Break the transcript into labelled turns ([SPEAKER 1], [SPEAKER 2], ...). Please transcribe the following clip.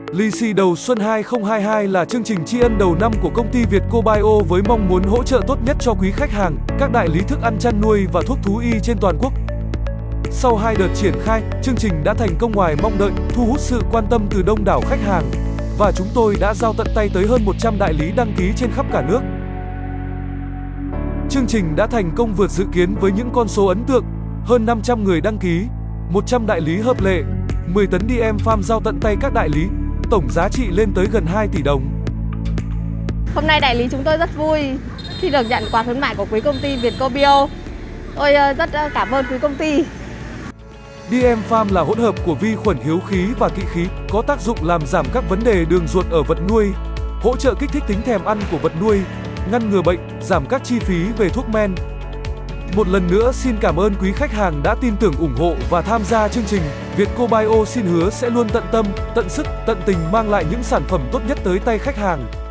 [SPEAKER 1] Lì xì đầu xuân 2022 là chương trình tri ân đầu năm của công ty Vietcobio với mong muốn hỗ trợ tốt nhất cho quý khách hàng, các đại lý thức ăn chăn nuôi và thuốc thú y trên toàn quốc. Sau 2 đợt triển khai, chương trình đã thành công ngoài mong đợi, thu hút sự quan tâm từ đông đảo khách hàng. Và chúng tôi đã giao tận tay tới hơn 100 đại lý đăng ký trên khắp cả nước. Chương trình đã thành công vượt dự kiến với những con số ấn tượng, hơn 500 người đăng ký, 100 đại lý hợp lệ, 10 tấn DM Farm giao tận tay các đại lý, tổng giá trị lên tới gần 2 tỷ đồng.
[SPEAKER 2] Hôm nay đại lý chúng tôi rất vui khi được nhận quà khuyến mại của quý công ty Vietcobio. Tôi rất cảm ơn quý công ty.
[SPEAKER 1] DM Farm là hỗn hợp của vi khuẩn hiếu khí và kỵ khí, có tác dụng làm giảm các vấn đề đường ruột ở vật nuôi, hỗ trợ kích thích tính thèm ăn của vật nuôi, ngăn ngừa bệnh, giảm các chi phí về thuốc men. Một lần nữa xin cảm ơn quý khách hàng đã tin tưởng ủng hộ và tham gia chương trình. Vietcobio xin hứa sẽ luôn tận tâm, tận sức, tận tình mang lại những sản phẩm tốt nhất tới tay khách hàng.